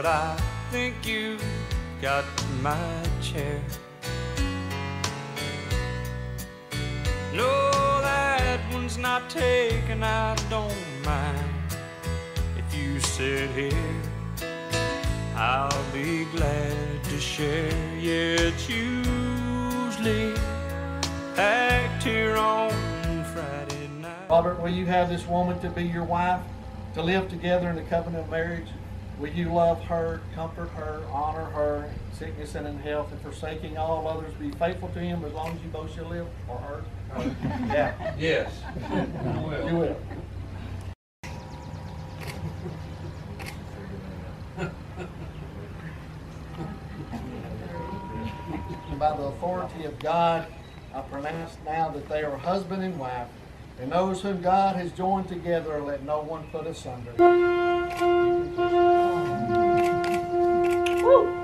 but I think you got my chair. No, that one's not taken, I don't mind. If you sit here, I'll be glad to share. Yeah, it's usually packed here on Friday night. Robert, will you have this woman to be your wife, to live together in the covenant of marriage? Will you love her, comfort her, honor her, in sickness and in health, and forsaking all others, be faithful to him as long as you both shall live, or her? Yeah. Yes. You will. And by the authority of God, I pronounce now that they are husband and wife, and those whom God has joined together, let no one put asunder. Woo!